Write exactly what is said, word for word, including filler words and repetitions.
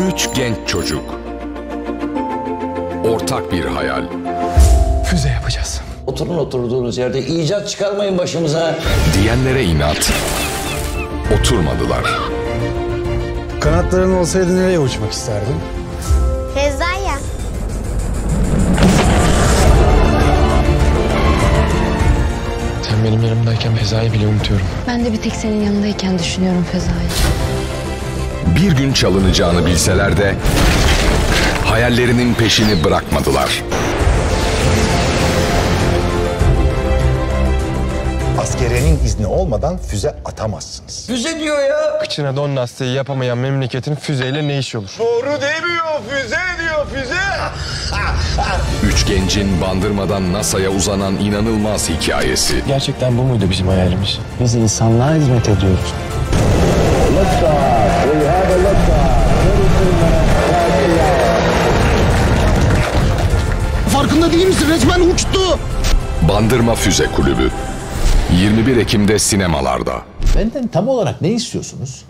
Üç genç çocuk. Ortak bir hayal. Füze yapacağız. Oturun oturduğunuz yerde, icat çıkarmayın başımıza. Diyenlere inat. Oturmadılar. Kanatların olsaydı nereye uçmak isterdin? Feza'ya. Sen benim yanımdayken Feza'yı bile unutuyorum. Ben de bir tek senin yanındayken düşünüyorum Feza'yı. Bir gün çalınacağını bilseler de hayallerinin peşini bırakmadılar. Askeriyenin izni olmadan füze atamazsınız. Füze diyor ya. Kıçına don lastiği yapamayan memleketin füzeyle ne işi olur? Doğru demiyor, füze diyor, füze. Üç gencin Bandırma'dan NASA'ya uzanan inanılmaz hikayesi. Gerçekten bu muydu bizim hayalimiz? Biz insanlığa hizmet ediyoruz. Farkında değil misin? Resmen uçtu. Bandırma Füze Kulübü. yirmi bir Ekim'de sinemalarda. Benden tam olarak ne istiyorsunuz?